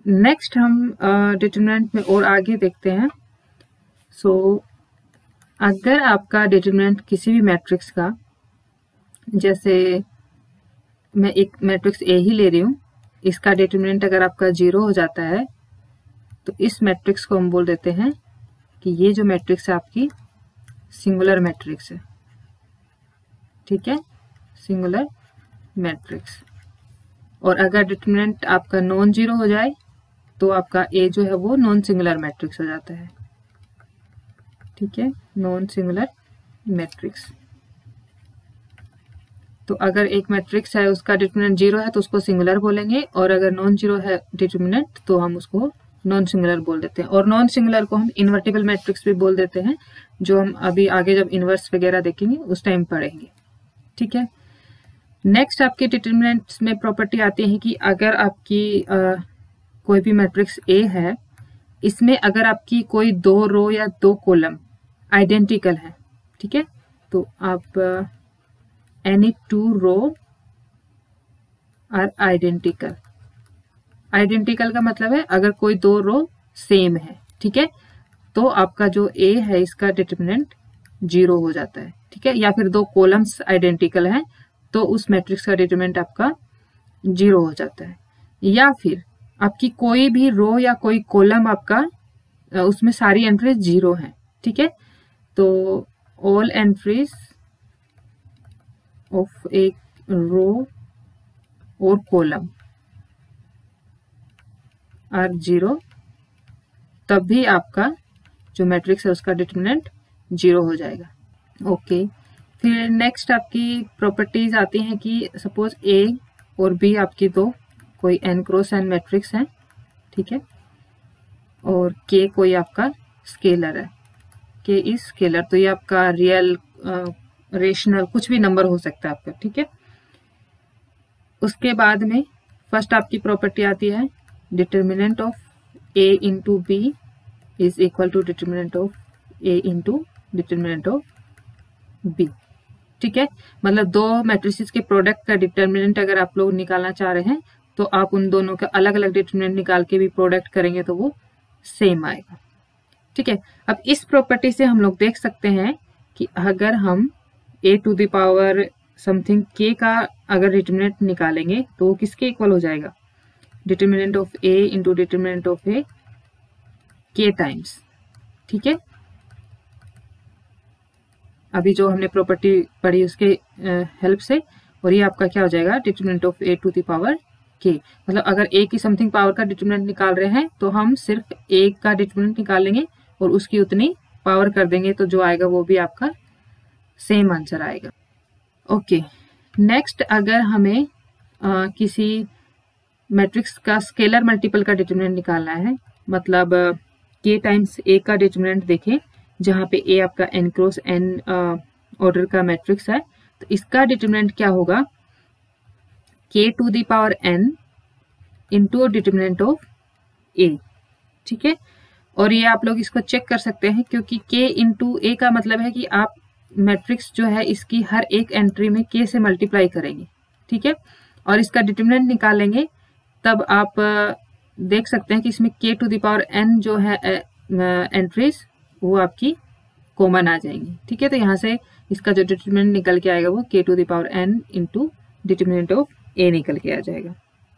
Next हम determinant में और आगे देखते हैं। सो अगर आपका डिटरमिनेंट किसी भी मैट्रिक्स का, जैसे मैं एक मैट्रिक्स ए ही ले रही हूँ, इसका डिटरमिनेंट अगर आपका 0 हो जाता है तो इस मैट्रिक्स को हम बोल देते हैं कि ये जो मैट्रिक्स है आपकी सिंगुलर मैट्रिक्स है। ठीक है, सिंगुलर मैट्रिक्स। और अगर डिटरमिनेंट आपका नॉन जीरो हो जाए तो आपका ए जो है वो नॉन सिंगुलर मैट्रिक्स हो जाता है। ठीक है, नॉन सिंगुलर मैट्रिक्स। तो अगर एक मैट्रिक्स है उसका डिटरमिनेंट 0 है तो उसको सिंगुलर बोलेंगे, और अगर नॉन जीरो है डिटरमिनेंट तो हम उसको नॉन सिंगुलर बोल देते हैं। और नॉन सिंगुलर को हम इन्वर्टिबल मैट्रिक्स भी बोल देते हैं, जो हम अभी आगे जब इन्वर्स वगैरह देखेंगे उस टाइम पढ़ेंगे। ठीक है, नेक्स्ट आपके डिटरमिनेंट्स में प्रॉपर्टी आती है कि अगर आपकी कोई भी मैट्रिक्स ए है, इसमें अगर आपकी कोई 2 रो या 2 कॉलम आइडेंटिकल है, ठीक है, तो आप any 2 row are identical. Identical का मतलब है अगर कोई 2 रो सेम है, ठीक है, तो आपका जो ए है इसका डिटरमिनेंट 0 हो जाता है। ठीक है, या फिर 2 कॉलम्स आइडेंटिकल हैं तो उस मैट्रिक्स का डिटरमिनेंट आपका 0 हो जाता है। या फिर आपकी कोई भी रो या कोई कॉलम आपका उसमें सारी एंट्रीज 0 हैं। ठीक है, तो all entries of A row और कॉलम आर 0, तब भी आपका जो मैट्रिक्स है उसका डिटरमिनेंट 0 हो जाएगा। ओके, फिर नेक्स्ट आपकी प्रॉपर्टीज आती हैं कि सपोज ए और बी आपकी दो कोई n क्रॉस n मैट्रिक्स है, ठीक है, और k कोई आपका स्केलर है, k इज स्केलर, तो ये आपका रियल रेशनल कुछ भी नंबर हो सकता है आपका। ठीक है, उसके बाद में फर्स्ट आपकी प्रॉपर्टी आती है determinant of a into B is equal to determinant of a into determinant of b। ठीक है, मतलब दो मैट्रिसेस के प्रोडक्ट का डिटरमिनेंट अगर आप लोग निकालना चाह रहे हैं तो आप उन दोनों का अलग अलग डिटरमिनेंट निकाल के भी प्रोडक्ट करेंगे तो वो सेम आएगा। ठीक है, अब इस प्रॉपर्टी से हम लोग देख सकते हैं कि अगर हम a to the power something k का अगर डिटरमिनेंट निकालेंगे तो वो किसके इक्वल हो जाएगा, determinant of a into determinant of a k times. ठीक है, अभी जो हमने प्रॉपर्टी पढ़ी उसके हेल्प से, और ये आपका क्या हो जाएगा determinant of a to the power k। मतलब अगर a की समथिंग पावर का डिटरमिनेंट निकाल रहे हैं तो हम सिर्फ a का डिटरमिनेंट निकालेंगे और उसकी उतनी पावर कर देंगे, तो जो आएगा वो भी आपका सेम आंसर आएगा। ओके, नेक्स्ट अगर हमें किसी मैट्रिक्स का स्केलर मल्टीपल का डिटरमिनेंट निकालना है, मतलब k टाइम्स a का डिटरमिनेंट देखें जहां पे a आपका n क्रॉस n ऑर्डर का मैट्रिक्स है, तो इसका डिटरमिनेंट क्या होगा, k to the power n into determinant of a। ठीक है, और ये आप लोग इसको चेक कर सकते हैं क्योंकि k इंटू a का मतलब है कि आप मैट्रिक्स जो है इसकी हर एक एंट्री में k से मल्टीप्लाई करेंगे। ठीक है, और इसका डिटरमिनेंट निकालेंगे तब आप देख सकते हैं कि इसमें k to the power n जो है एंट्रीज वो आपकी कॉमन आ जाएंगी। ठीक है, तो यहाँ से इसका जो डिटरमिनेंट निकल के आएगा वो k to the power n into determinant of a निकल के आ जाएगा।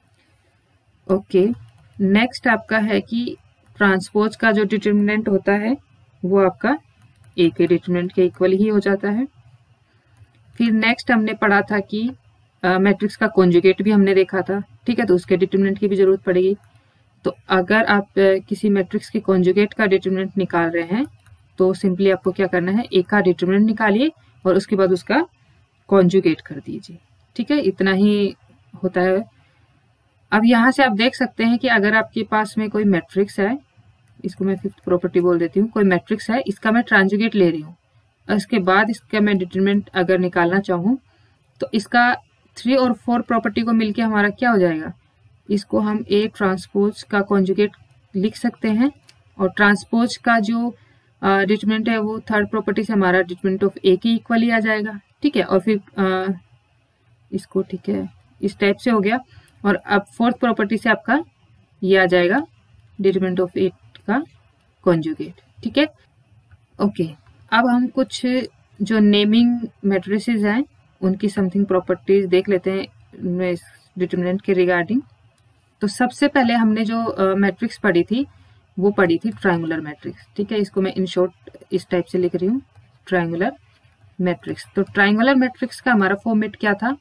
ओके, नेक्स्ट आपका है कि ट्रांसपोज का जो डिटरमिनेंट होता है वो आपका a के डिटरमिनेंट के इक्वल ही हो जाता है। फिर नेक्स्ट हमने पढ़ा था कि मैट्रिक्स का कॉन्जुगेट भी हमने देखा था। ठीक है, तो उसके डिटरमिनेंट की भी जरूरत पड़ेगी। तो अगर आप किसी मैट्रिक्स के कॉन्जुगेट का डिटरमिनेंट निकाल रहे हैं तो सिंपली आपको क्या करना है, a का डिटरमिनेंट निकालिए और उसके बाद उसका कॉन्जुगेट कर दीजिए। ठीक है, इतना ही होता है। अब यहाँ से आप देख सकते हैं कि अगर आपके पास में कोई मैट्रिक्स है, इसको मैं फिफ्थ प्रॉपर्टी बोल देती हूँ, कोई मैट्रिक्स है, इसका मैं ट्रांजुगेट ले रही हूँ और इसके बाद इसका मैं डिटरमिनेंट अगर निकालना चाहूँ तो इसका 3 और 4 प्रॉपर्टी को मिलके हमारा क्या हो जाएगा, इसको हम A ट्रांसपोज का कॉन्जुगेट लिख सकते हैं, और ट्रांसपोज का जो डिटरमिनेंट है वो थर्ड प्रॉपर्टी से हमारा डिटरमिनेंट ऑफ A के इक्वल ही आ जाएगा। ठीक है, और फिर इसको ठीक है इस टाइप से हो गया। और अब फोर्थ प्रॉपर्टी से आपका ये आ जाएगा डिटरमिनेंट ऑफ ए का कॉन्जुगेट। ठीक है, ओके। अब हम कुछ जो नेमिंग मैट्रिसेस हैं उनकी समथिंग प्रॉपर्टीज देख लेते हैं डिटरमिनेंट के रिगार्डिंग। तो सबसे पहले हमने जो मैट्रिक्स पढ़ी थी वो पढ़ी थी ट्रायंगुलर मैट्रिक्स। ठीक है, इसको मैं इन शॉर्ट इस टाइप से लिख रही हूँ, ट्रायंगुलर मैट्रिक्स। तो ट्रायंगुलर मैट्रिक्स का हमारा फॉर्मेट क्या था,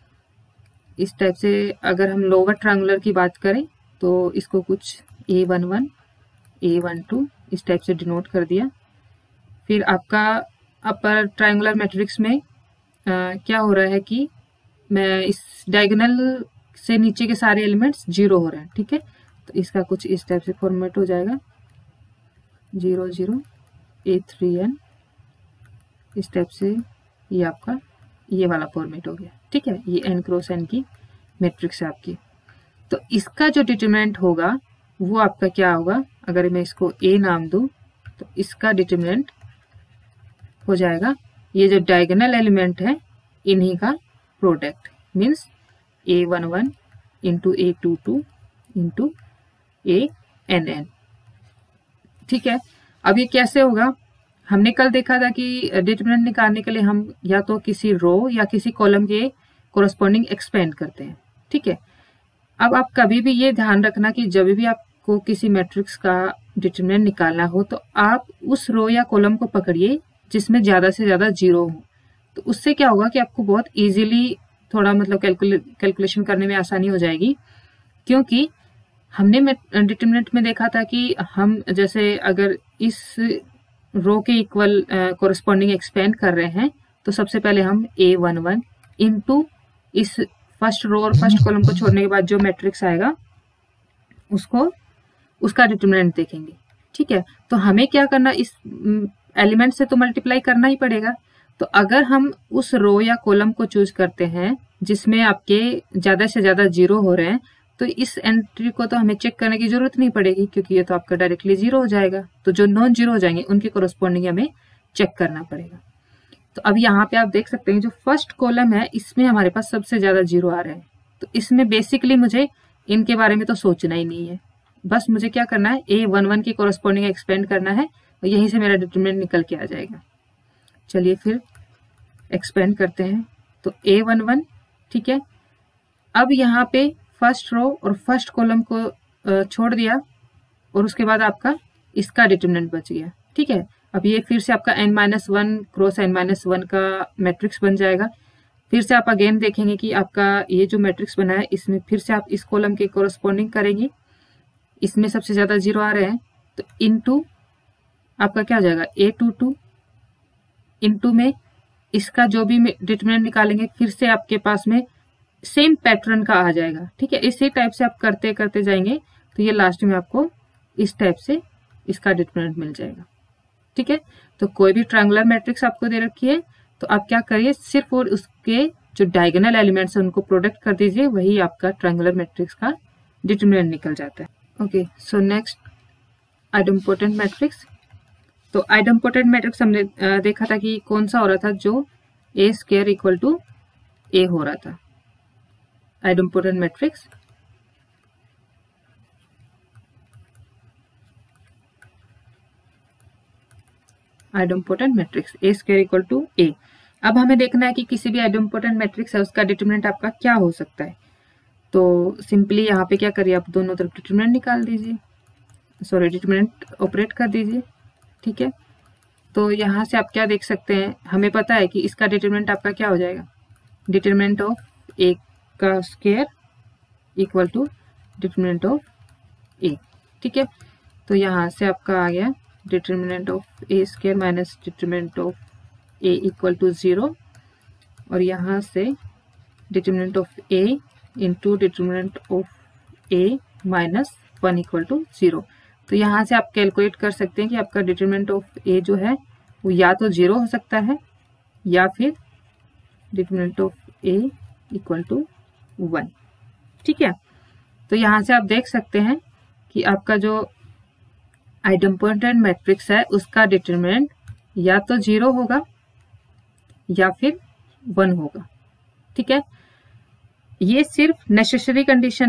इस टाइप से। अगर हम लोअर ट्रायंगुलर की बात करें तो इसको कुछ A11 A12 इस टाइप से डिनोट कर दिया। फिर आपका अपर ट्रायंगुलर मैट्रिक्स में क्या हो रहा है कि मैं इस डायगोनल से नीचे के सारे एलिमेंट्स 0 हो रहे हैं। ठीक है, तो इसका कुछ इस टाइप से फॉर्मेट हो जाएगा 0 0 A3n इस टाइप से। ये आपका ये वाला फॉर्मेट हो गया। ठीक है, ये n क्रॉस n की मैट्रिक्स है आपकी। तो इसका जो डिटरमिनेंट होगा वो आपका क्या होगा, अगर मैं इसको A नाम दूं तो इसका डिटरमिनेंट हो जाएगा ये जो डायगोनल एलिमेंट है इन्हीं का product, means A11 into A22 into ANN। ठीक है, अब ये कैसे होगा, हमने कल देखा था कि डिटरमिनेंट निकालने के लिए हम या तो किसी रो या किसी कॉलम के कोरस्पॉन्डिंग एक्सपेंड करते हैं। ठीक है, अब आप कभी भी ये ध्यान रखना कि जब भी आपको किसी मैट्रिक्स का डिटरमिनेंट निकालना हो तो आप उस रो या कॉलम को पकड़िए जिसमें ज्यादा से ज्यादा 0 हो। तो उससे क्या होगा कि आपको बहुत इजीली थोड़ा मतलब कैलकुलेशन करने में आसानी हो जाएगी। क्योंकि हमने डिटरमिनेंट में देखा था कि हम जैसे अगर इस रो के इक्वल कोरस्पॉन्डिंग एक्सपेंड कर रहे हैं तो सबसे पहले हम A11 इंटू इस फर्स्ट रो और फर्स्ट कॉलम को छोड़ने के बाद जो मैट्रिक्स आएगा उसको उसका डिटरमिनेंट देखेंगे। ठीक है, तो हमें क्या करना, इस एलिमेंट से तो मल्टीप्लाई करना ही पड़ेगा। तो अगर हम उस रो या कॉलम को चूज करते हैं जिसमें आपके ज्यादा से ज्यादा 0 हो रहे हैं तो इस एंट्री को तो हमें चेक करने की जरूरत नहीं पड़ेगी क्योंकि ये तो आपका डायरेक्टली 0 हो जाएगा। तो जो नॉन 0 हो जाएंगे उनकी कोरस्पॉन्डिंग हमें चेक करना पड़ेगा। तो अब यहाँ पे आप देख सकते हैं जो फर्स्ट कॉलम है इसमें हमारे पास सबसे ज्यादा 0 आ रहे हैं। तो इसमें बेसिकली मुझे इनके बारे में तो सोचना ही नहीं है, बस मुझे क्या करना है A11 की कोरस्पॉन्डिंग एक्सपेंड करना है और यहीं से मेरा डिटरमिनेंट निकल के आ जाएगा। चलिए फिर एक्सपेंड करते हैं। तो A11, ठीक है, अब यहाँ पे फर्स्ट रो और फर्स्ट कॉलम को छोड़ दिया और उसके बाद आपका इसका डिटरमिनेंट बच गया। ठीक है, अब ये फिर से आपका n-1 क्रॉस n-1 का मैट्रिक्स बन जाएगा। फिर से आप अगेन देखेंगे कि आपका ये जो मैट्रिक्स बना है इसमें फिर से आप इस कॉलम के कोरस्पॉन्डिंग करेंगे, इसमें सबसे ज्यादा 0 आ रहे हैं तो इनटू आपका क्या हो जाएगा A22 इनटू में इसका जो भी डिटरमिनेंट निकालेंगे फिर से आपके पास में सेम पैटर्न का आ जाएगा। ठीक है, इसी टाइप से आप करते करते जाएंगे तो ये लास्ट में आपको इस टाइप से इसका डिटरमिनेंट मिल जाएगा। ठीक है, तो कोई भी ट्रायंगुलर मैट्रिक्स आपको दे रखी है तो आप क्या करिए, सिर्फ और उसके जो डायगोनल एलिमेंट्स हैं उनको प्रोडक्ट कर दीजिए, वही आपका ट्रायंगुलर मैट्रिक्स का डिटरमिनेंट निकल जाता है। Okay, so next idempotent matrix. तो आइडेम्पोटेंट मैट्रिक्स हमने देखा था कि कौन सा हो रहा था, जो A² इक्वल टू A हो रहा था। Idempotent matrix idempotent matrix A² equal to A। अब हमें देखना है कि किसी भी आइडेम्पोटेंट मैट्रिक्स है उसका डिटरमिनेंट आपका क्या हो सकता है। तो सिंपली यहाँ पे क्या करिए, आप दोनों तरफ डिटरमिनेंट निकाल दीजिए, सॉरी डिटरमिनेंट ऑपरेट कर दीजिए। ठीक है, तो यहाँ से आप क्या देख सकते हैं, हमें पता है कि इसका डिटरमिनेंट आपका क्या हो जाएगा, डिटरमिनेंट ऑफ A का square equal to determinant of A। ठीक है, तो यहाँ से आपका आ गया determinant of A² minus determinant of A equal to 0 और यहाँ से determinant of A into determinant of A minus 1 equal to 0। तो यहाँ से आप कैलकुलेट कर सकते हैं कि आपका डिटरमिनेंट ऑफ A जो है वो या तो 0 हो सकता है या फिर determinant of A equal to 1। ठीक है, तो यहाँ से आप देख सकते हैं कि आपका जो आइडेम्पोटेंट मैट्रिक्स है उसका डिटरमिनेंट या तो 0 होगा या फिर 1 होगा। ठीक है, ये सिर्फ नेसेसरी कंडीशन है,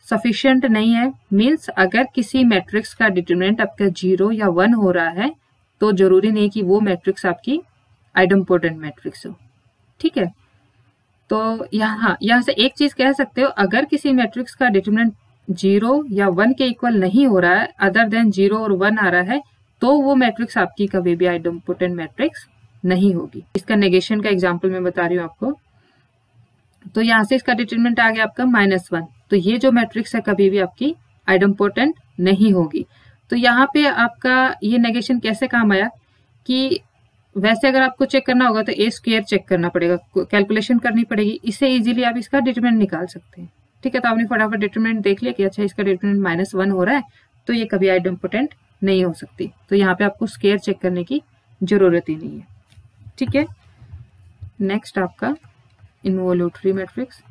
सफिशिएंट नहीं है मीन्स अगर किसी मैट्रिक्स का डिटरमिनेंट आपका 0 या 1 हो रहा है तो जरूरी नहीं कि वो मैट्रिक्स आपकी आइडेम्पोटेंट मैट्रिक्स हो। ठीक है, तो यहाँ से एक चीज कह सकते हो, अगर किसी मैट्रिक्स का डिटरमिनेंट 0 या 1 के इक्वल नहीं हो रहा है, अदर देन 0 और 1 आ रहा है, तो वो मैट्रिक्स आपकी कभी भी आइडेम्पोटेंट मैट्रिक्स नहीं होगी। इसका नेगेशन का एग्जांपल मैं बता रही हूँ आपको। तो यहाँ से इसका डिटरमिनेंट आ गया आपका -1, तो ये जो मैट्रिक्स है कभी भी आपकी आइडेम्पोटेंट नहीं होगी। तो यहाँ पे आपका ये नेगेशन कैसे काम आया कि वैसे अगर आपको चेक करना होगा तो a² चेक करना पड़ेगा, कैलकुलेशन करनी पड़ेगी, इससे इजीली आप इसका डिटरमिनेंट निकाल सकते हैं। ठीक है, तो आपने फटाफट डिटरमिनेंट देख लिया कि अच्छा इसका डिटरमिनेंट -1 हो रहा है, तो ये कभी आइडेम्पोटेंट नहीं हो सकती। तो यहाँ पे आपको स्क्वायर चेक करने की जरूरत ही नहीं है। ठीक है, नेक्स्ट आपका इनवॉल्यूटरी मैट्रिक्स।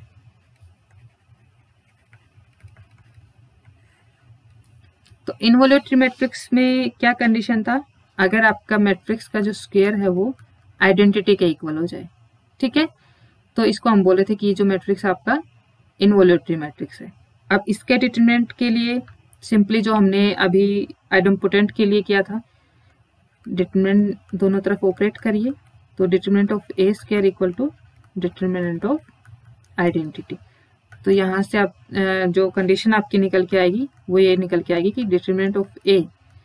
तो इनवॉल्यूटरी मैट्रिक्स में क्या कंडीशन था, अगर आपका मैट्रिक्स का जो स्क्वायर है वो आइडेंटिटी के इक्वल हो जाए। ठीक है, तो इसको हम बोले थे कि ये जो मैट्रिक्स आपका इनवॉल्यूटरी मैट्रिक्स है। अब इसके डिटरमिनेंट के लिए सिंपली जो हमने अभी आइडेम्पोटेंट के लिए किया था, डिटरमिनेंट दोनों तरफ ऑपरेट करिए, तो determinant of a² equal to determinant of identity. तो यहाँ से आप जो कंडीशन आपकी निकल के आएगी वो ये निकल के आएगी कि डिटरमिनेंट ऑफ a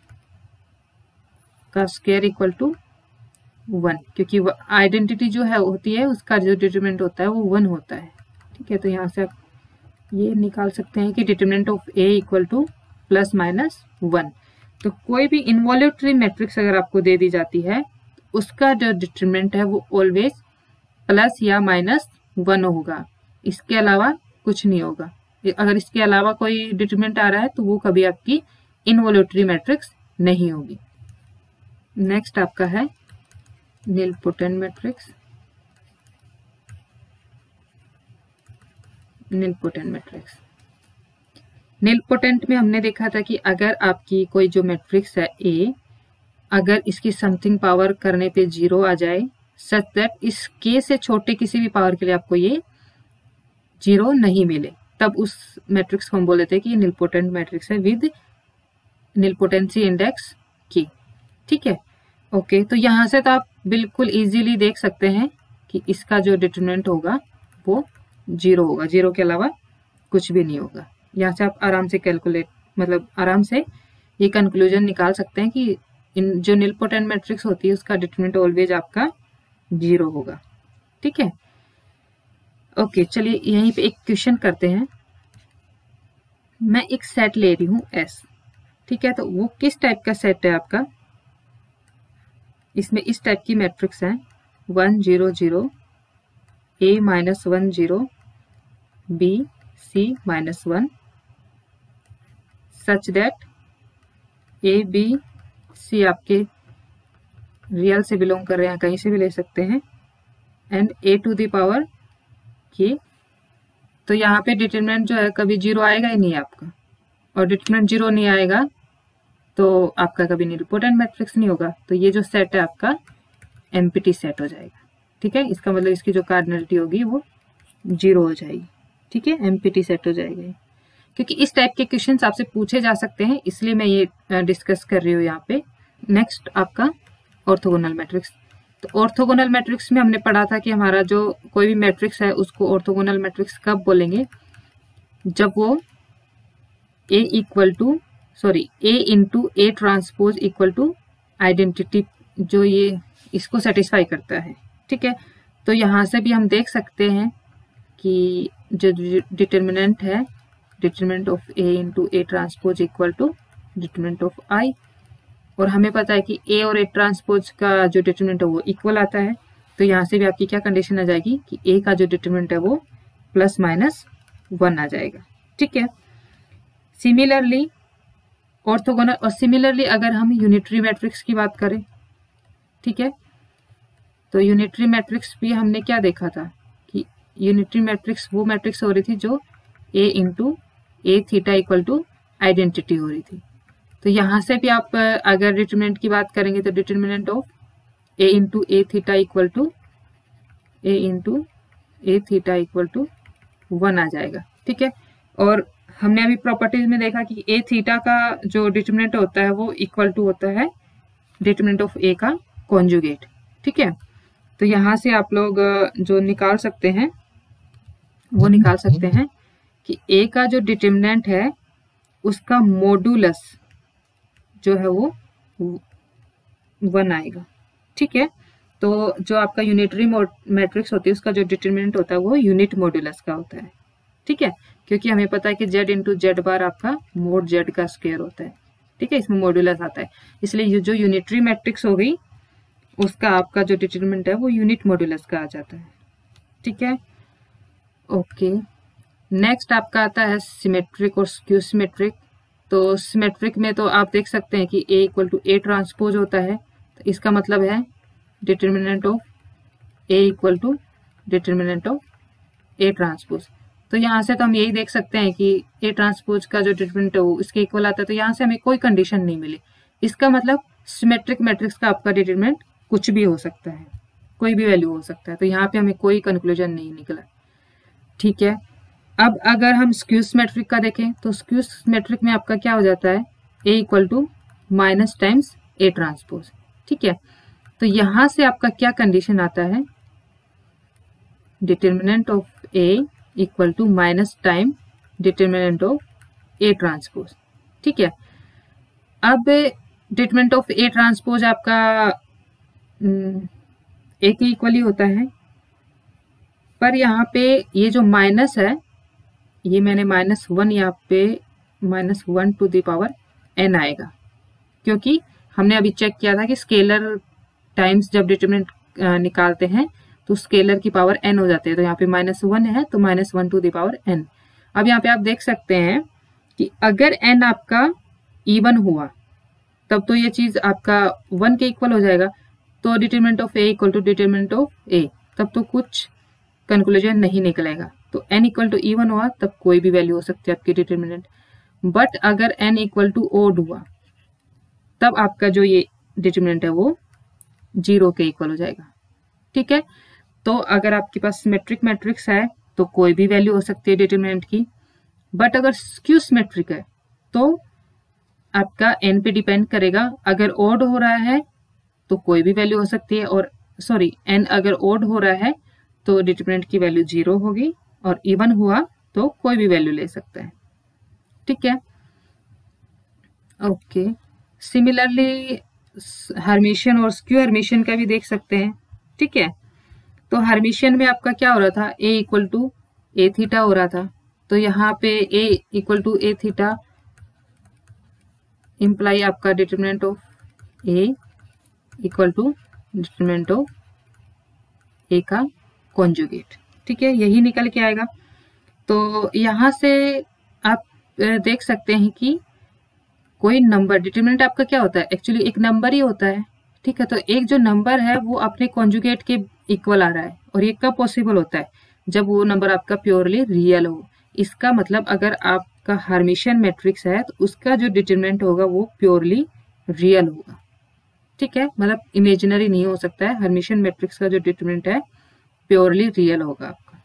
का स्क्वायर इक्वल टू 1, क्योंकि आइडेंटिटी जो है होती है उसका जो डिटरमिनेंट होता है वो 1 होता है। ठीक है, तो यहाँ से आप ये निकाल सकते हैं कि determinant of a equal to +-1। तो कोई भी इनवॉल्यूटरी मैट्रिक्स अगर आपको दे दी जाती है, उसका जो डिटरमिनेंट है वो ऑलवेज प्लस या -1 होगा, इसके अलावा कुछ नहीं होगा। अगर इसके अलावा कोई डिटरमिनेंट आ रहा है तो वो कभी आपकी इनवॉल्यूटरी मैट्रिक्स नहीं होगी। नेक्स्ट आपका है nilpotent matrix. Nilpotent matrix, nilpotent में हमने देखा था कि अगर आपकी कोई जो मैट्रिक्स है A, अगर इसकी समथिंग पावर करने पे 0 आ जाए सच दैट इस K से छोटे किसी भी पावर के लिए आपको ये 0 नहीं मिले, तब उस मैट्रिक्स को हम बोल देते हैं कि ये नीलपोटेंट मैट्रिक्स है विद नीलपोटेंसी इंडेक्स K। ठीक है, ओके, तो यहाँ से तो आप बिल्कुल इजीली देख सकते हैं कि इसका जो डिटरमिनेंट होगा वो 0 होगा, 0 के अलावा कुछ भी नहीं होगा। यहाँ से आप आराम से कैलकुलेट मतलब आराम से ये कंक्लूजन निकाल सकते हैं कि इन जो नीलपोटेंट मैट्रिक्स होती है उसका डिटरमिनेंट ऑलवेज आपका 0 होगा। ठीक है, ओके, चलिए यहीं पे एक क्वेश्चन करते हैं। मैं एक सेट ले रही हूँ S। ठीक है, तो वो किस टाइप का सेट है आपका, इसमें इस टाइप की मैट्रिक्स है 1 0 0 A -1 0 B C -1 such that A B C आपके रियल से बिलोंग कर रहे हैं, कहीं से भी ले सकते हैं, and A to the power K। तो यहाँ पे डिटरमिनेंट जो है कभी 0 आएगा ही नहीं आपका, और डिटरमिनेंट 0 नहीं आएगा तो आपका कभी नीलपोटेंट मैट्रिक्स नहीं होगा। तो ये जो सेट है आपका एम्प्टी सेट हो जाएगा। ठीक है, इसका मतलब इसकी जो कार्डिनलिटी होगी वो 0 हो जाएगी। ठीक है, एम्प्टी सेट हो जाएगा, क्योंकि इस टाइप के क्वेश्चंस आपसे पूछे जा सकते हैं, इसलिए मैं ये डिस्कस कर रही हूँ यहाँ पे। नेक्स्ट आपका ऑर्थोगोनल मैट्रिक्स। तो ऑर्थोगोनल मैट्रिक्स में हमने पढ़ा था कि हमारा जो कोई भी मैट्रिक्स है उसको ऑर्थोगोनल मैट्रिक्स कब बोलेंगे, जब वो A into A transpose equal to identity जो ये इसको सेटिस्फाई करता है। ठीक है, तो यहाँ से भी हम देख सकते हैं कि जो डिटरमिनेंट है, determinant of A into A transpose equal to determinant of I, और हमें पता है कि A और A ट्रांसपोज का जो डिटरमिनेंट है वो इक्वल आता है। तो यहाँ से भी आपकी क्या कंडीशन आ जाएगी कि A का जो डिटरमिनेंट है वो +-1 आ जाएगा। ठीक है, सिमिलरली ऑर्थोगोनल और सिमिलरली अगर हम यूनिटरी मैट्रिक्स की बात करें, ठीक है, तो यूनिटरी मैट्रिक्स भी हमने क्या देखा था कि यूनिटरी मैट्रिक्स वो मैट्रिक्स हो रही थी जो A into A theta equal to identity हो रही थी। तो यहाँ से भी आप अगर डिटरमिनेंट की बात करेंगे तो determinant of A into A theta equal to A into A theta equal to 1 आ जाएगा। ठीक है, और हमने अभी प्रॉपर्टीज में देखा कि ए थीटा का जो डिटरमिनेंट होता है वो इक्वल टू होता है डिटरमिनेंट ऑफ ए का कॉन्जुगेट। ठीक है, तो यहाँ से आप लोग जो निकाल सकते हैं वो निकाल सकते हैं कि ए का जो डिटरमिनेंट है उसका मॉडुलस जो है वो 1 आएगा। ठीक है, तो जो आपका यूनिटरी मैट्रिक्स होती है उसका जो डिटरमिनेंट होता है वो यूनिट मॉडुलस का होता है। ठीक है, क्योंकि हमें पता है कि z इंटू जेड बार आपका मोड z का स्क्वायर होता है। ठीक है, इसमें मॉडुलस आता है, इसलिए ये जो यूनिटरी मैट्रिक्स हो गई उसका आपका जो डिटरमिनेंट है वो यूनिट मॉडुलस का आ जाता है। ठीक है, ओके। नेक्स्ट आपका आता है सिमेट्रिक और स्क्यू सिमेट्रिक। तो सिमेट्रिक में तो आप देख सकते हैं कि A equal to A transpose होता है, तो इसका मतलब है determinant of A equal to determinant of A transpose. तो यहाँ से तो हम यही देख सकते हैं कि ए ट्रांसपोज का जो डिटरमिनेंट है वो इसके इक्वल आता है, तो यहाँ से हमें कोई कंडीशन नहीं मिली। इसका मतलब सिमेट्रिक मैट्रिक्स का आपका डिटरमिनेंट कुछ भी हो सकता है, कोई भी वैल्यू हो सकता है, तो यहाँ पे हमें कोई कंक्लूजन नहीं निकला। ठीक है, अब अगर हम स्क्यू सिमेट्रिक का देखें तो स्क्यू सिमेट्रिक में आपका क्या हो जाता है A equal to minus times A transpose. ठीक है, तो यहां से आपका क्या कंडीशन आता है, determinant of A equal to minus time determinant of A transpose. ठीक है, अब डिटरमिनेंट ऑफ ए ट्रांसपोज आपका ए के इक्वल ही होता है, पर यहाँ पे ये जो माइनस है ये मैंने -1 यहाँ पे -1 टू द पावर n आएगा, क्योंकि हमने अभी चेक किया था कि स्केलर टाइम्स जब डिटरमिनेंट निकालते हैं तो स्केलर की पावर n हो जाती है, तो यहाँ पे -1 है तो -1 टू द पावर n। अब यहाँ पे आप देख सकते हैं कि अगर n आपका इवन हुआ तब तो ये चीज आपका 1 के इक्वल हो जाएगा, तो determinant of A equal to determinant of A, तब तो कुछ कंक्लूजन नहीं निकलेगा। तो n इक्वल टू इवन हुआ तब कोई भी वैल्यू हो सकती है आपकी डिटरमिनेंट, बट अगर n इक्वल टू ओड हुआ तब आपका जो ये डिटरमिनेंट है वो 0 के इक्वल हो जाएगा। ठीक है, तो अगर आपके पास सिमेट्रिक मैट्रिक्स है तो कोई भी वैल्यू हो सकती है डिटरमिनेंट की, बट अगर स्क्यू सिमेट्रिक है तो आपका n पे डिपेंड करेगा। अगर ओड हो रहा है तो कोई भी वैल्यू हो सकती है, और सॉरी n अगर ओड हो रहा है तो डिटरमिनेंट की वैल्यू 0 होगी, और इवन हुआ तो कोई भी वैल्यू ले सकता है। ठीक है, ओके। सिमिलरली हर्मिशियन और स्क्यू हर्मिशियन का भी देख सकते हैं। ठीक है, तो हर्मिशियन में आपका क्या हो रहा था, A equal to A theta हो रहा था, तो यहाँ पे A equal to A theta imply आपका determinant of A equal to determinant of A का कॉन्जुगेट। ठीक है, यही निकल के आएगा। तो यहाँ से आप देख सकते हैं कि कोई नंबर, डिटरमिनेंट आपका क्या होता है, एक्चुअली एक नंबर ही होता है। ठीक है, तो एक जो नंबर है वो अपने कॉन्जुगेट के इक्वल आ रहा है, और ये कब पॉसिबल होता है, जब वो नंबर आपका प्योरली रियल हो। इसका मतलब अगर आपका हर्मिशियन मैट्रिक्स है तो उसका जो डिटरमिनेंट होगा वो प्योरली रियल होगा। ठीक है, मतलब इमेजिनरी नहीं हो सकता है। हर्मिशियन मैट्रिक्स का जो डिटरमिनेंट है प्योरली रियल होगा आपका।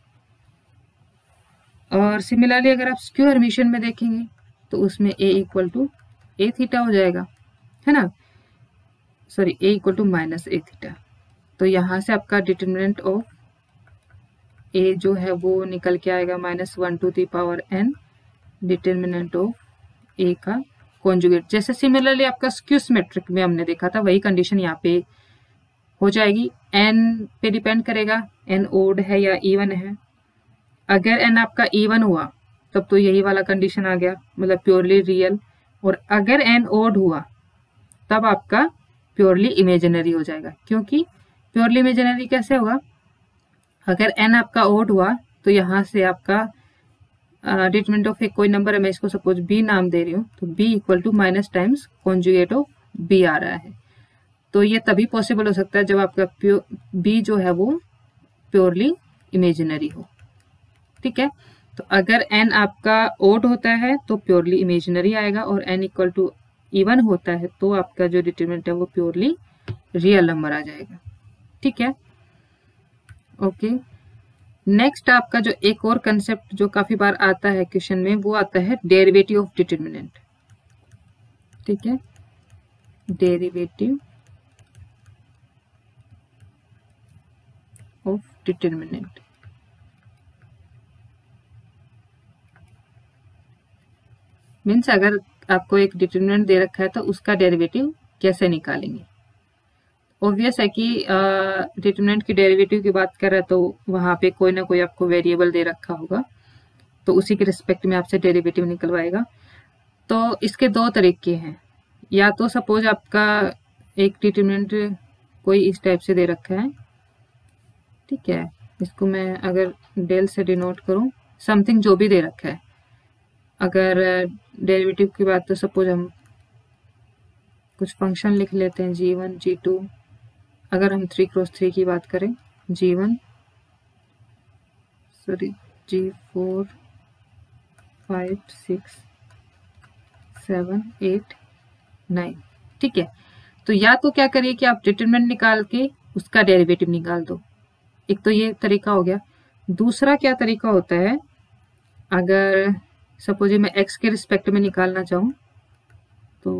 और सिमिलरली अगर आप स्क्यू हर्मिशियन में देखेंगे तो उसमें A equal to A theta हो जाएगा, है ना, sorry A equal to minus A theta. तो यहाँ से आपका डिटरमिनेंट ऑफ ए जो है वो निकल के आएगा -1 to the power n determinant of A का कॉन्जुगेट। जैसे सिमिलरली आपका स्क्यू सिमेट्रिक में हमने देखा था वही कंडीशन यहाँ पे हो जाएगी। n पे डिपेंड करेगा, n ओड है या इवन है। अगर n आपका इवन हुआ तब तो यही वाला कंडीशन आ गया, मतलब प्योरली रियल। और अगर n ओड हुआ तब आपका प्योरली इमेजिनरी हो जाएगा। क्योंकि प्योरली इमेजिनरी कैसे होगा, अगर n आपका ओड हुआ तो यहाँ से आपका डिटरमिनेंट ऑफ एक कोई नंबर है, मैं इसको सपोज b नाम दे रही हूँ, तो b equal to minus times conjugate of b आ रहा है। तो ये तभी पॉसिबल हो सकता है जब आपका b जो है वो प्योरली इमेजिनरी हो। ठीक है, तो अगर n आपका ओड होता है तो प्योरली इमेजिनरी आएगा, और n इक्वल टू इवन होता है तो आपका जो डिटरमिनेंट है वो प्योरली रियल नंबर आ जाएगा। ठीक है, ओके। नेक्स्ट आपका जो एक और कंसेप्ट जो काफी बार आता है क्वेश्चन में, वो आता है डेरिवेटिव ऑफ डिटरमिनेंट। ठीक है, डेरिवेटिव ऑफ डिटरमिनेंट। मीन्स अगर आपको एक डिटरमिनेंट दे रखा है तो उसका डेरिवेटिव कैसे निकालेंगे। ऑब्वियस है कि डिटरमिनेंट की डेरिवेटिव की बात कर रहा है तो वहां पे कोई ना कोई आपको वेरिएबल दे रखा होगा, तो उसी के रिस्पेक्ट में आपसे डेरिवेटिव निकलवाएगा। तो इसके दो तरीके हैं, या तो सपोज आपका एक डिटरमिनेंट कोई इस टाइप से दे रखा है, ठीक है, इसको मैं अगर डेल से डिनोट करूं, समथिंग जो भी दे रखा है। अगर डेरिवेटिव की बात तो सपोज हम कुछ फंक्शन लिख लेते हैं, g1 g2। अगर हम 3x3 की बात करें, g1 सॉरी g4 5 6 7 8 9। ठीक है, तो या तो क्या करिए कि आप डिटरमिनेंट निकाल के उसका डेरिवेटिव निकाल दो, एक तो ये तरीका हो गया। दूसरा क्या तरीका होता है, अगर सपोज मैं x के रिस्पेक्ट में निकालना चाहूं तो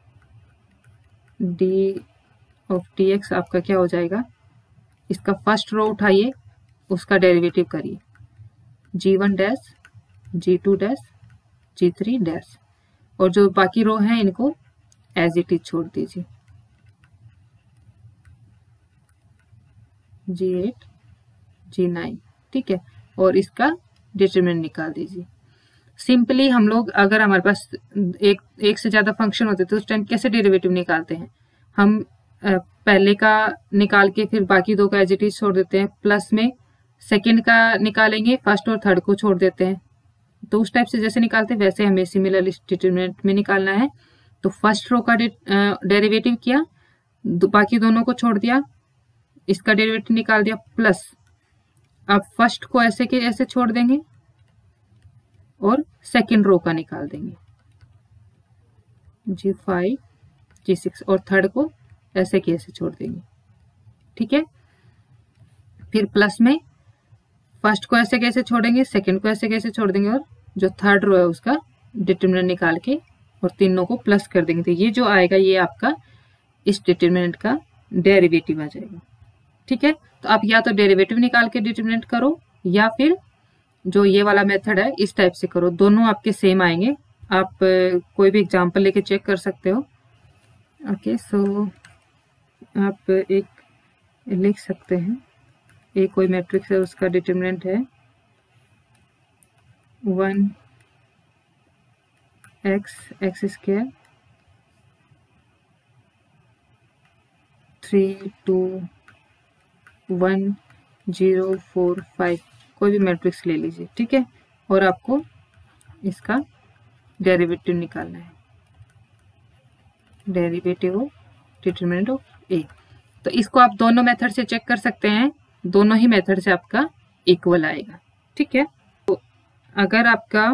d ऑफ dx आपका क्या हो जाएगा, इसका फर्स्ट रो उठाइए, उसका डेरिवेटिव करिए, g1 dash g2 dash g3 dash, और जो बाकी रो हैं इनको एज इट इज छोड़ दीजिए, g8 g9। ठीक है, और इसका डिटरमिनेंट निकाल दीजिए। सिंपली हम लोग अगर हमारे पास एक से ज्यादा फंक्शन होते तो उस टाइम कैसे डेरिवेटिव निकालते हैं, हम पहले का निकाल के फिर बाकी दो का एज इट इज छोड़ देते हैं, प्लस में सेकंड का निकालेंगे, फर्स्ट और थर्ड को छोड़ देते हैं। तो उस टाइप से जैसे निकालते हैं वैसे हमें सिमिलर डिटरमिनेंट में निकालना है। तो फर्स्ट रो का डेरिवेटिव किया, बाकी दोनों को छोड़ दिया, इसका डेरिवेटिव निकाल दिया, प्लस अब फर्स्ट को ऐसे के ऐसे छोड़ देंगे और सेकंड रो का निकाल देंगे, g5 g6, और थर्ड को ऐसे के ऐसे छोड़ देंगे। ठीक है, फिर प्लस में फर्स्ट को ऐसे कैसे छोड़ेंगे, सेकंड को ऐसे कैसे छोड़ देंगे, और जो थर्ड रो है उसका डिटरमिनेंट निकाल के और तीनों को प्लस कर देंगे। तो ये जो आएगा ये आपका इस डिटरमिनेंट का डेरिवेटिव आ जाएगा। ठीक है, तो आप या तो डेरिवेटिव निकाल के डिटरमिनेंट करो, या फिर जो ये वाला मेथड है इस टाइप से करो, दोनों आपके सेम आएंगे। आप कोई भी एग्जांपल लेके चेक कर सकते हो। ओके, सो आप एक लिख सकते हैं, एक कोई मैट्रिक्स है, उसका डिटरमिनेंट है 1x स्क्वायर 3 2 1 0 4 5, कोई भी मैट्रिक्स ले लीजिए। ठीक है, और आपको इसका डेरिवेटिव निकालना है, derivative of determinant of A. तो इसको आप दोनों मेथड से चेक कर सकते हैं, दोनों ही मेथड से आपका इक्वल आएगा। ठीक है, तो अगर आपका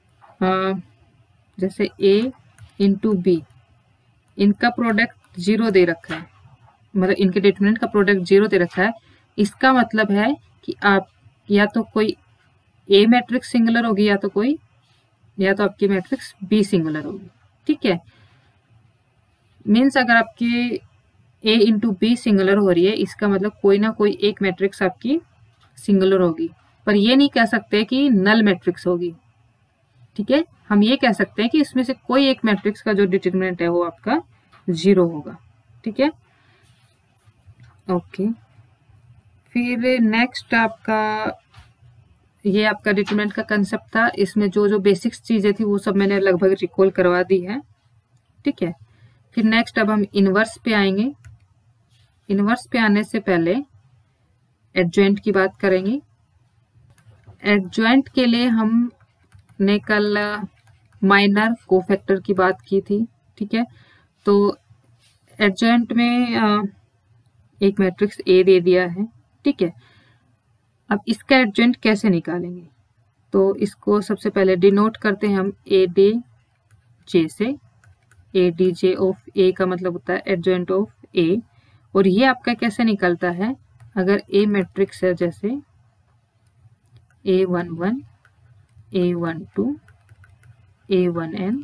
जैसे a इंटू बी, इनका प्रोडक्ट 0 दे रखा है, मतलब इनके डिटरमिनेंट का प्रोडक्ट 0 दे रखा है, इसका मतलब है कि आप या तो कोई ए मैट्रिक्स सिंगुलर होगी, या तो आपकी मैट्रिक्स बी सिंगुलर होगी। ठीक है, मीन्स अगर आपकी ए इंटू बी सिंगुलर हो रही है, इसका मतलब कोई ना कोई एक मैट्रिक्स आपकी सिंगुलर होगी, पर ये नहीं कह सकते कि नल मैट्रिक्स होगी। ठीक है, हम ये कह सकते हैं कि इसमें से कोई एक मैट्रिक्स का जो डिटरमिनेंट है वो आपका 0 होगा। ठीक है, ओके, फिर नेक्स्ट आपका ये आपका डिटरमिनेंट का कंसेप्ट था। इसमें जो जो बेसिक्स चीजें थी वो सब मैंने लगभग रिकॉल करवा दी है। ठीक है, फिर नेक्स्ट अब हम इनवर्स पे आएंगे। इनवर्स पे आने से पहले एडजॉइंट की बात करेंगे। एडजॉइंट के लिए हमने कल माइनर कोफैक्टर की बात की थी। ठीक है, तो एडजॉइंट में एक मैट्रिक्स ए दे दिया है। ठीक है, अब इसका एडजॉइंट कैसे निकालेंगे, तो इसको सबसे पहले डिनोट करते हैं हम ए डी जे से। A D J of A का मतलब होता है एडजॉइंट ऑफ ए, और ये आपका कैसे निकलता है, अगर ए मैट्रिक्स है जैसे A11, A12, A1n,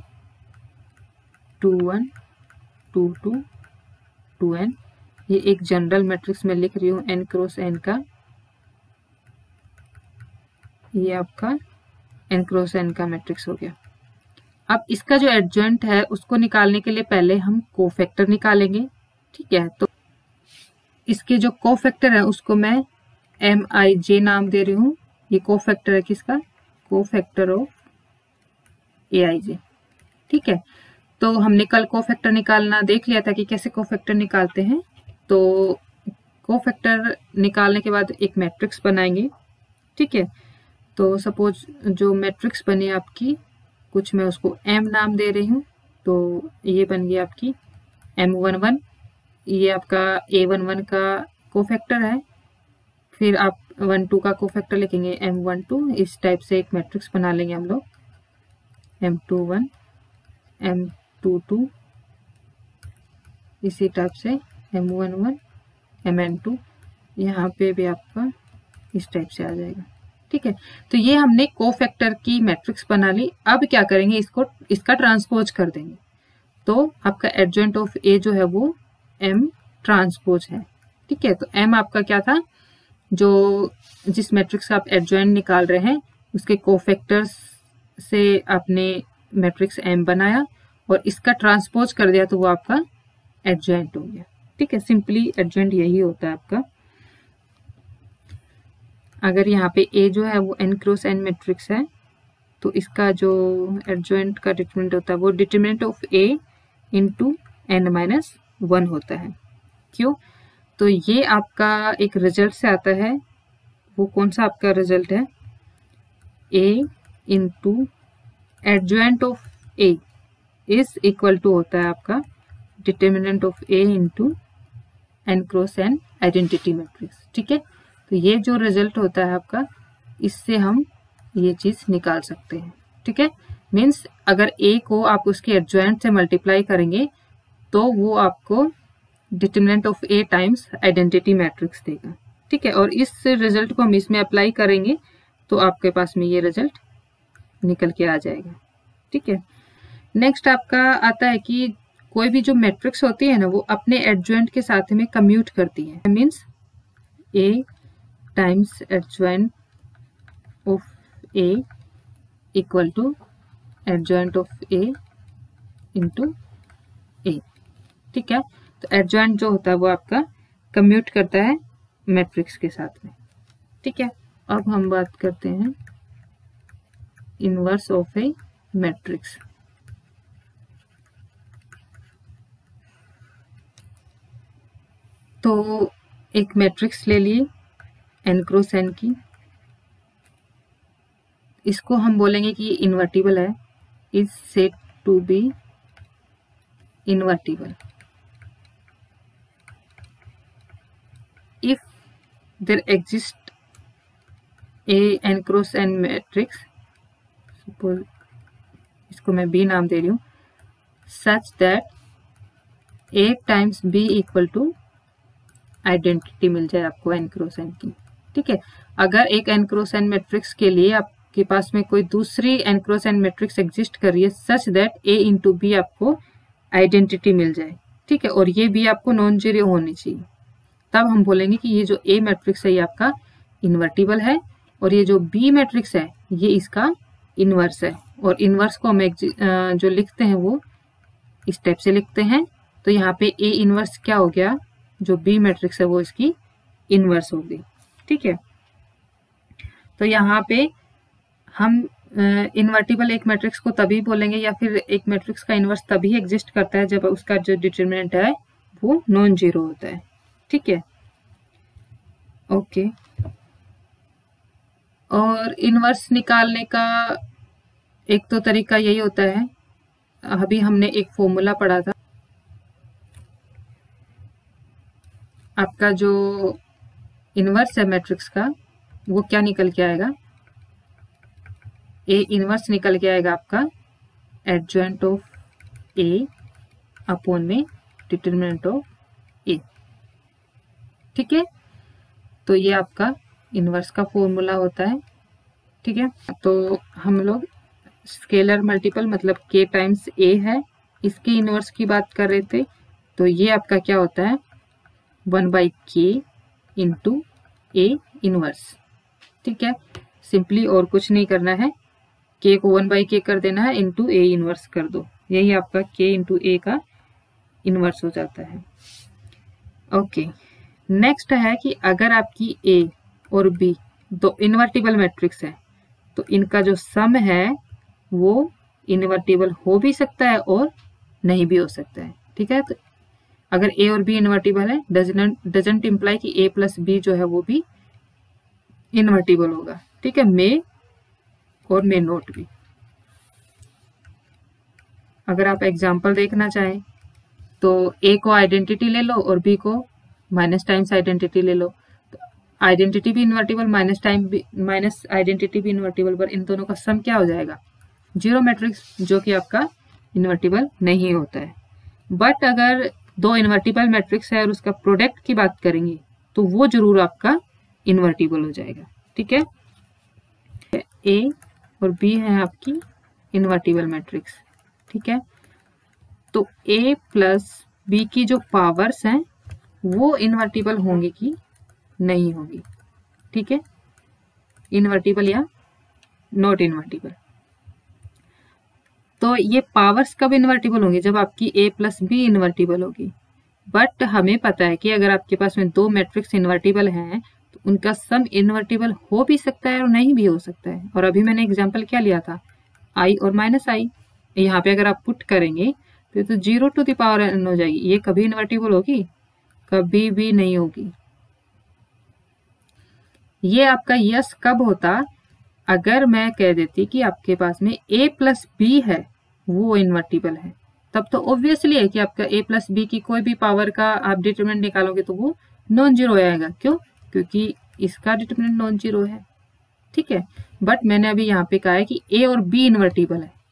21, 22, 2n। ये एक जनरल मैट्रिक्स में लिख रही हूँ n क्रॉस n का। ये आपका n क्रॉस n का मैट्रिक्स हो गया। अब इसका जो एडजॉइंट है उसको निकालने के लिए पहले हम कोफैक्टर निकालेंगे, ठीक है। तो इसके जो कोफैक्टर है उसको मैं Mij नाम दे रही हूँ। ये कोफैक्टर है किसका? कोफैक्टर ऑफ Aij, ठीक है। तो हमने कल कोफैक्टर निकालना देख लिया था कि कैसे कोफैक्टर निकालते हैं। तो कोफैक्टर निकालने के बाद एक मैट्रिक्स बनाएंगे, ठीक है। तो सपोज जो मैट्रिक्स बनी आपकी, कुछ मैं उसको M नाम दे रही हूँ। तो ये बन गई आपकी M11, ये आपका A11 का कोफैक्टर है। फिर आप 12 का कोफैक्टर लिखेंगे M12। इस टाइप से एक मैट्रिक्स बना लेंगे हम लोग, M21, M22, इसी टाइप से M11, Mn2। यहाँ पे भी आपका इस टाइप से आ जाएगा, ठीक है। तो ये हमने कोफैक्टर की मैट्रिक्स बना ली। अब क्या करेंगे, इसका ट्रांसपोज कर देंगे। तो आपका एडजॉइंट ऑफ ए जो है वो M ट्रांसपोज है, ठीक है। तो M आपका क्या था, जो जिस मैट्रिक्स का आप एडजॉइंट निकाल रहे हैं उसके कोफैक्टर्स से आपने मैट्रिक्स M बनाया और इसका ट्रांसपोज कर दिया तो वो आपका एडजॉइंट हो गया, ठीक है। सिंपली एडजॉइंट यही होता है आपका। अगर यहाँ पे A जो है वो n क्रॉस n मैट्रिक्स है तो इसका जो एडजॉइंट का डिटरमिनेंट होता है वो determinant of A into n-1 होता है। क्यों? तो ये आपका एक रिजल्ट से आता है। वो कौन सा आपका रिजल्ट है? A into adjoint of A is equal to होता है आपका determinant of A into n cross n identity matrix, ठीक है। तो ये जो रिजल्ट होता है आपका, इससे हम ये चीज निकाल सकते हैं, ठीक है। मीन्स अगर A को आप उसके एडजॉइंट से मल्टीप्लाई करेंगे तो वो आपको determinant of A times identity matrix देगा, ठीक है। और इस रिजल्ट को हम इसमें अप्लाई करेंगे तो आपके पास में ये रिजल्ट निकल के आ जाएगा, ठीक है। नेक्स्ट आपका आता है कि कोई भी जो मैट्रिक्स होती है ना वो अपने एडजॉइंट के साथ में कम्यूट करती है। Means A times adjoint of A equal to adjoint of A into A, ठीक है। तो एडजॉइंट जो होता है वो आपका कम्यूट करता है मैट्रिक्स के साथ में, ठीक है। अब हम बात करते हैं इनवर्स ऑफ ए मैट्रिक्स। तो एक मैट्रिक्स ले लिए n क्रॉस n की, इसको हम बोलेंगे कि ये इन्वर्टिबल है, is said to be invertible if there exists a n cross n matrix, suppose इसको मैं B नाम दे रही हूँ, such that A times B equal to identity मिल जाए आपको n क्रॉस n की, ठीक है। अगर एक n क्रॉस n मैट्रिक्स के लिए आपके पास में कोई दूसरी n cross n matrix exist कर रही है such that A into B आपको आइडेंटिटी मिल जाए, ठीक है। और ये भी आपको नॉन जीरो होनी चाहिए, तब हम बोलेंगे कि ये जो A मैट्रिक्स है ये आपका इन्वर्टिबल है और ये जो B मैट्रिक्स है ये इसका इन्वर्स है। और इन्वर्स को हम जो लिखते हैं वो इस टाइप से लिखते हैं। तो यहाँ पे A इन्वर्स क्या हो गया, जो B मैट्रिक्स है वो इसकी इन्वर्स हो गई, ठीक है। तो यहाँ पे हम इन्वर्टिबल एक मैट्रिक्स को तभी बोलेंगे या फिर एक मैट्रिक्स का इन्वर्स तभी एग्जिस्ट करता है जब उसका जो डिटरमिनेंट है वो नॉन जीरो होता है, ठीक है। ओके, और इन्वर्स निकालने का एक तो तरीका यही होता है, अभी हमने एक फॉर्मूला पढ़ा था, आपका जो इन्वर्स है मैट्रिक्स का वो क्या निकल के आएगा, ए इन्वर्स निकल के आएगा आपका एडजॉइंट ऑफ ए अपॉन में डिटरमिनेंट ऑफ ए, ठीक है। तो ये आपका इन्वर्स का फॉर्मूला होता है। ठीक है। तो हम लोग स्केलर मल्टीपल मतलब k टाइम्स a है, इसके इनवर्स की बात कर रहे थे। तो ये आपका क्या होता है 1/k इंटू a इनवर्स। ठीक है, सिंपली और कुछ नहीं करना है, k को 1/k कर देना है, इंटू a इनवर्स कर दो, यही आपका k इंटू a का इनवर्स हो जाता है। ओके, नेक्स्ट है कि अगर आपकी a और b दो इन्वर्टिबल मैट्रिक्स है तो इनका जो सम है वो इन्वर्टिबल हो भी सकता है और नहीं भी हो सकता है। ठीक है, तो अगर a और b इन्वर्टिबल है डजंट इम्प्लाई कि a प्लस b जो है वो भी इन्वर्टिबल होगा। ठीक है, मे और मे नोट भी। अगर आप एग्जाम्पल देखना चाहें तो a को आइडेंटिटी ले लो और b को माइनस टाइम्स आइडेंटिटी ले लो, तो आइडेंटिटी भी इन्वर्टिबल माइनस आइडेंटिटी भी इन्वर्टिबल, पर इन दोनों का सम क्या हो जाएगा जीरो मैट्रिक्स, जो कि आपका इन्वर्टिबल नहीं होता है। बट अगर दो इन्वर्टिबल मैट्रिक्स है और उसका प्रोडक्ट की बात करेंगे तो वो जरूर आपका इन्वर्टिबल हो जाएगा। ठीक है, a और b है आपकी इन्वर्टिबल मैट्रिक्स। ठीक है, तो a प्लस b की जो पावर्स हैं वो इन्वर्टिबल होंगी कि नहीं होगी। ठीक है, इन्वर्टिबल या नॉट इन्वर्टिबल। तो ये पावर्स कब इन्वर्टिबल होंगी, जब आपकी a प्लस बी इन्वर्टिबल होगी। बट हमें पता है कि अगर आपके पास में दो मैट्रिक्स इन्वर्टिबल हैं तो उनका सम इन्वर्टिबल हो भी सकता है और नहीं भी हो सकता है। और अभी मैंने एग्जांपल क्या लिया था i और माइनस आई, यहाँ पे अगर आप पुट करेंगे तो 0 टू द पावर n हो जाएगी, ये कभी इन्वर्टिबल होगी, कभी भी नहीं होगी। ये आपका यस कब होता, अगर मैं कह देती कि आपके पास में a प्लस बी है वो इन्वर्टिबल है, तब तो ऑब्वियसली है कि आपका a प्लस बी की कोई भी पावर का आप डिटरमिनेंट निकालोगे तो वो नॉन जीरो आएगा। क्यों? क्योंकि इसका डिटरमिनेंट नॉन जीरो है। ठीक है, बट मैंने अभी यहाँ पे कहा है कि a और b इन्वर्टिबल है,